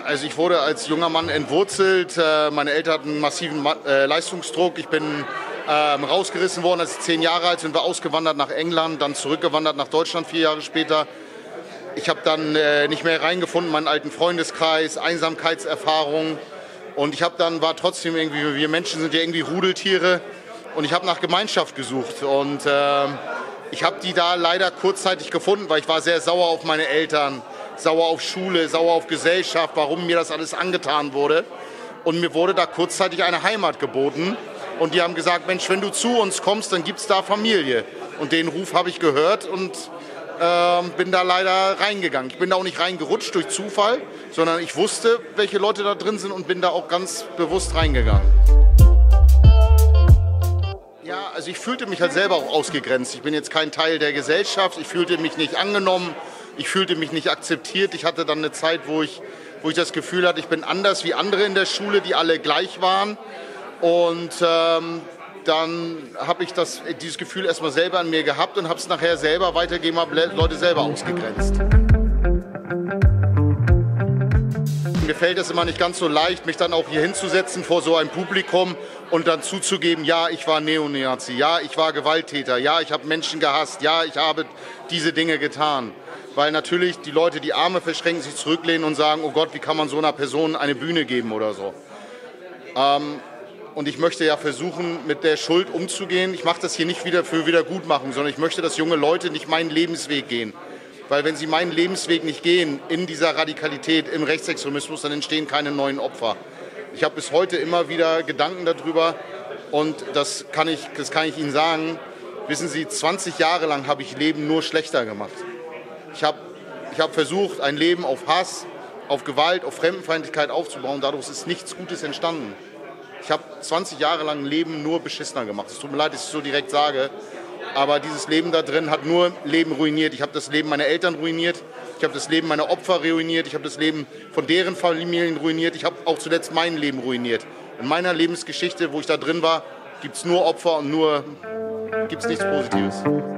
Also ich wurde als junger Mann entwurzelt. Meine Eltern hatten einen massiven Leistungsdruck. Ich bin rausgerissen worden, als ich 10 Jahre alt sind wir ausgewandert nach England, dann zurückgewandert nach Deutschland 4 Jahre später. Ich habe dann nicht mehr reingefunden, meinen alten Freundeskreis, Einsamkeitserfahrung. Und ich war trotzdem irgendwie, wir Menschen sind ja irgendwie Rudeltiere. Und ich habe nach Gemeinschaft gesucht. Und ich habe die da leider kurzzeitig gefunden, weil ich war sehr sauer auf meine Eltern, sauer auf Schule, sauer auf Gesellschaft, warum mir das alles angetan wurde. Und mir wurde da kurzzeitig eine Heimat geboten. Und die haben gesagt, Mensch, wenn du zu uns kommst, dann gibt es da Familie. Und den Ruf habe ich gehört und bin da leider reingegangen. Ich bin da auch nicht reingerutscht durch Zufall, sondern ich wusste, welche Leute da drin sind und bin da auch ganz bewusst reingegangen. Ja, also ich fühlte mich halt selber auch ausgegrenzt. Ich bin jetzt kein Teil der Gesellschaft. Ich fühlte mich nicht angenommen. Ich fühlte mich nicht akzeptiert. Ich hatte dann eine Zeit, wo ich das Gefühl hatte, ich bin anders wie andere in der Schule, die alle gleich waren. Und dann habe ich dieses Gefühl erstmal selber an mir gehabt und habe es nachher selber weitergegeben, habe Leute selber ausgegrenzt. Mir fällt es immer nicht ganz so leicht, mich dann auch hier hinzusetzen vor so einem Publikum und dann zuzugeben, ja, ich war Neonazi, ja, ich war Gewalttäter, ja, ich habe Menschen gehasst, ja, ich habe diese Dinge getan. Weil natürlich die Leute die Arme verschränken, sich zurücklehnen und sagen, oh Gott, wie kann man so einer Person eine Bühne geben oder so. Und ich möchte ja versuchen, mit der Schuld umzugehen. Ich mache das hier nicht wieder für Wiedergutmachung, sondern ich möchte, dass junge Leute nicht meinen Lebensweg gehen. Weil wenn sie meinen Lebensweg nicht gehen, in dieser Radikalität, im Rechtsextremismus, dann entstehen keine neuen Opfer. Ich habe bis heute immer wieder Gedanken darüber und das kann ich Ihnen sagen. Wissen Sie, 20 Jahre lang habe ich Leben nur schlechter gemacht. Ich hab versucht, ein Leben auf Hass, auf Gewalt, auf Fremdenfeindlichkeit aufzubauen. Dadurch ist nichts Gutes entstanden. Ich habe 20 Jahre lang ein Leben nur beschissener gemacht. Es tut mir leid, dass ich es so direkt sage. Aber dieses Leben da drin hat nur Leben ruiniert. Ich habe das Leben meiner Eltern ruiniert. Ich habe das Leben meiner Opfer ruiniert. Ich habe das Leben von deren Familien ruiniert. Ich habe auch zuletzt mein Leben ruiniert. In meiner Lebensgeschichte, wo ich da drin war, gibt es nur Opfer und gibt es nichts Positives.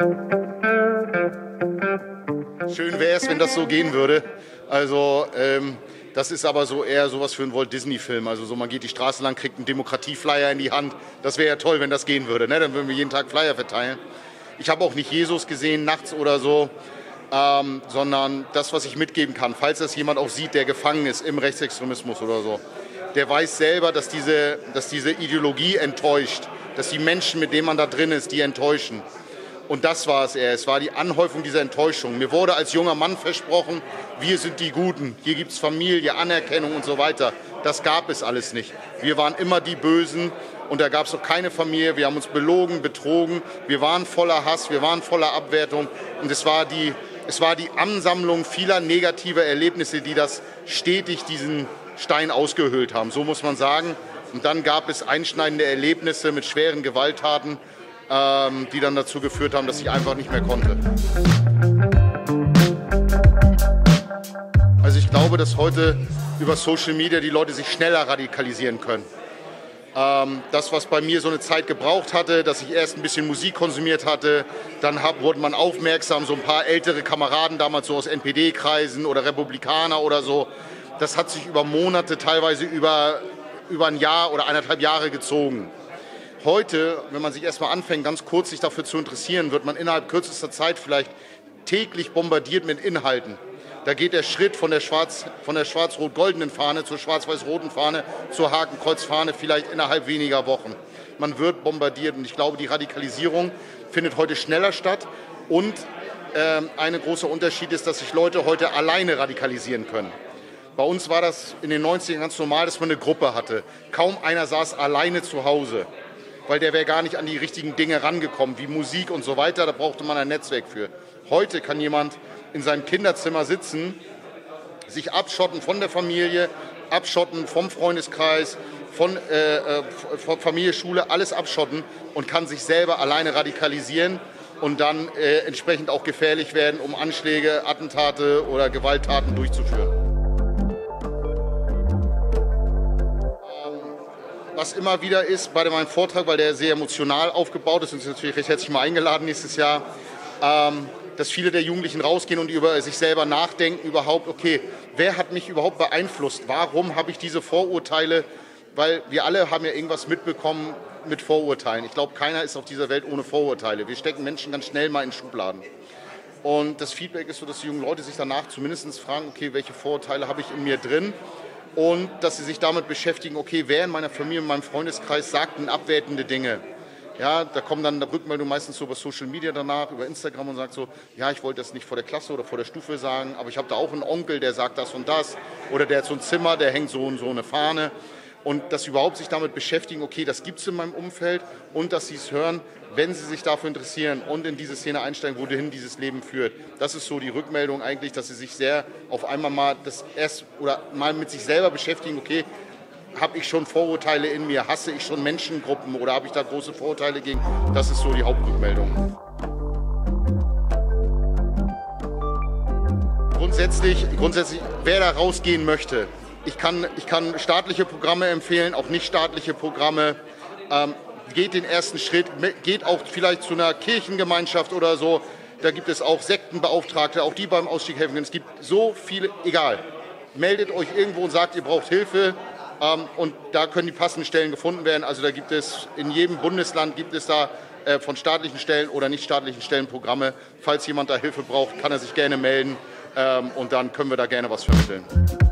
Schön wäre es, wenn das so gehen würde. Also das ist aber so eher sowas für einen Walt-Disney-Film. Also so, man geht die Straße lang, kriegt einen Demokratieflyer in die Hand. Das wäre ja toll, wenn das gehen würde. Ne? Dann würden wir jeden Tag Flyer verteilen. Ich habe auch nicht Jesus gesehen, nachts oder so, sondern das, was ich mitgeben kann. Falls das jemand auch sieht, der gefangen ist im Rechtsextremismus oder so, der weiß selber, dass diese Ideologie enttäuscht, dass die Menschen, mit denen man da drin ist, die enttäuschen. Und das war es eher. Es war die Anhäufung dieser Enttäuschung. Mir wurde als junger Mann versprochen, wir sind die Guten. Hier gibt es Familie, Anerkennung und so weiter. Das gab es alles nicht. Wir waren immer die Bösen und da gab es auch keine Familie. Wir haben uns belogen, betrogen. Wir waren voller Hass, wir waren voller Abwertung. Und es war die Ansammlung vieler negativer Erlebnisse, die das stetig diesen Stein ausgehöhlt haben. So muss man sagen. Und dann gab es einschneidende Erlebnisse mit schweren Gewalttaten, die dann dazu geführt haben, dass ich einfach nicht mehr konnte. Also ich glaube, dass heute über Social Media die Leute sich schneller radikalisieren können. Das, was bei mir so eine Zeit gebraucht hatte, dass ich erst ein bisschen Musik konsumiert hatte, dann wurde man aufmerksam, so ein paar ältere Kameraden damals so aus NPD-Kreisen oder Republikaner oder so, das hat sich über Monate, teilweise über ein Jahr oder 1,5 Jahre gezogen. Heute, wenn man sich erstmal anfängt, ganz kurz sich dafür zu interessieren, wird man innerhalb kürzester Zeit vielleicht täglich bombardiert mit Inhalten. Da geht der Schritt von der schwarz-rot-goldenen Fahne zur schwarz-weiß-roten Fahne zur Hakenkreuzfahne vielleicht innerhalb weniger Wochen. Man wird bombardiert und ich glaube, die Radikalisierung findet heute schneller statt und ein großer Unterschied ist, dass sich Leute heute alleine radikalisieren können. Bei uns war das in den 90ern ganz normal, dass man eine Gruppe hatte. Kaum einer saß alleine zu Hause, weil der wäre gar nicht an die richtigen Dinge rangekommen, wie Musik und so weiter, da brauchte man ein Netzwerk für. Heute kann jemand in seinem Kinderzimmer sitzen, sich abschotten von der Familie, abschotten vom Freundeskreis, von Familie, Schule, alles abschotten und kann sich selber alleine radikalisieren und dann entsprechend auch gefährlich werden, um Anschläge, Attentate oder Gewalttaten durchzuführen. Was immer wieder ist bei meinem Vortrag, weil der sehr emotional aufgebaut ist, und ist natürlich recht herzlich mal eingeladen nächstes Jahr, dass viele der Jugendlichen rausgehen und über sich selber nachdenken, überhaupt, okay, wer hat mich überhaupt beeinflusst? Warum habe ich diese Vorurteile? Weil wir alle haben ja irgendwas mitbekommen mit Vorurteilen. Ich glaube, keiner ist auf dieser Welt ohne Vorurteile. Wir stecken Menschen ganz schnell mal in Schubladen. Und das Feedback ist so, dass die jungen Leute sich danach zumindest fragen, okay, welche Vorurteile habe ich in mir drin? Und dass sie sich damit beschäftigen, okay, wer in meiner Familie, in meinem Freundeskreis sagt denn abwertende Dinge? Ja, da kommen dann Rückmeldungen meistens so über Social Media danach, über Instagram und sagt so, ja, ich wollte das nicht vor der Klasse oder vor der Stufe sagen, aber ich habe da auch einen Onkel, der sagt das und das. Oder der hat so ein Zimmer, der hängt so und so eine Fahne. Und dass sie überhaupt sich damit beschäftigen, okay, das gibt es in meinem Umfeld und dass sie es hören, wenn sie sich dafür interessieren und in diese Szene einsteigen, wohin dieses Leben führt. Das ist so die Rückmeldung eigentlich, dass sie sich sehr auf einmal mal mal mit sich selber beschäftigen, okay, habe ich schon Vorurteile in mir, hasse ich schon Menschengruppen oder habe ich da große Vorurteile gegen? Das ist so die Hauptrückmeldung. Grundsätzlich, wer da rausgehen möchte, ich kann staatliche Programme empfehlen, auch nicht staatliche Programme. Geht den ersten Schritt, geht auch vielleicht zu einer Kirchengemeinschaft oder so. Da gibt es auch Sektenbeauftragte, auch die beim Ausstieg helfen können. Es gibt so viele, egal. Meldet euch irgendwo und sagt, ihr braucht Hilfe. Und da können die passenden Stellen gefunden werden. Also da gibt es in jedem Bundesland von staatlichen Stellen oder nicht staatlichen Stellen Programme. Falls jemand da Hilfe braucht, kann er sich gerne melden und dann können wir da gerne was vermitteln.